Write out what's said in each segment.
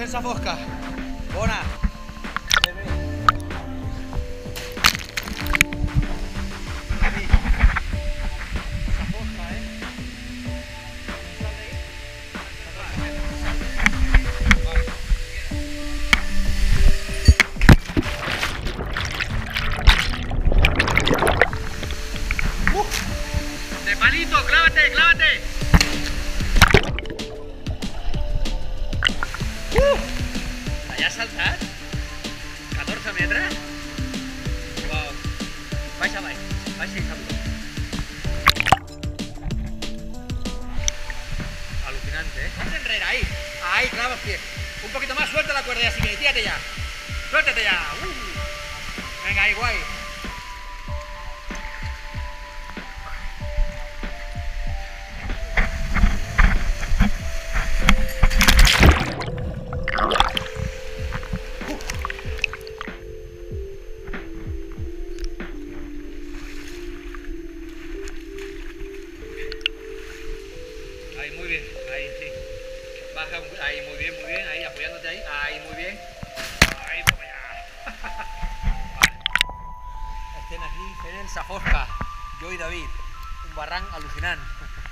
sense fosca. Bona. De palito, clávate, clávate. Allà has saltat? 14 metres? Uau. Baixa avall, baixa i salta. Alucinante, ¿eh? Más enrere, ahí. Ahí, clava los pies. Un poquito más, suelta la cuerda ya, así que tírate ya. Suéltate ya. Venga, ahí, guay. Ahí, muy bien, ahí, sí. Baja, ahí, muy bien, ahí, apoyándote ahí, ahí, muy bien. Ahí, para allá. Estem aquí fent el Safosca, jo i David. Un barranc al·lucinant.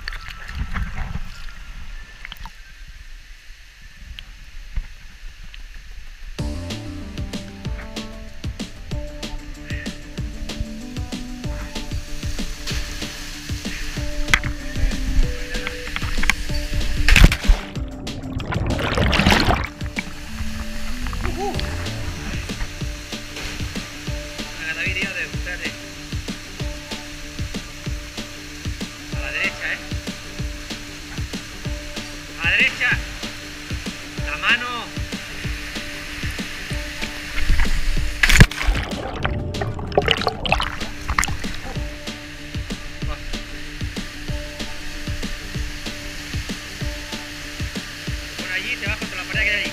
Venga, David, tío, espérate. A la derecha, ¿eh? A la derecha. La mano. Por allí, te vas contra la pared que hay ahí.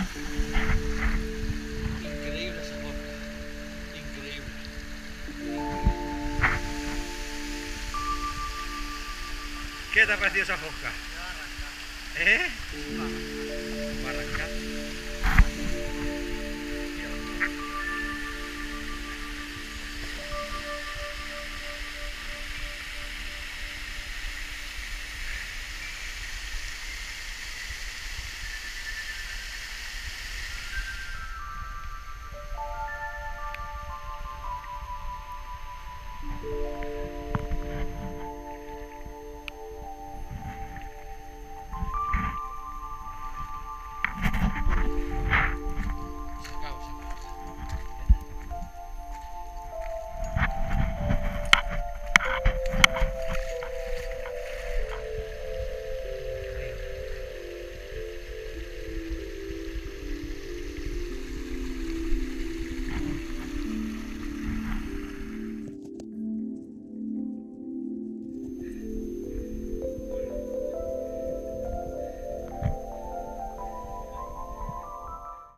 Increíble esa mosca. Increíble. ¿Qué te ha parecido esa mosca? ¿Eh?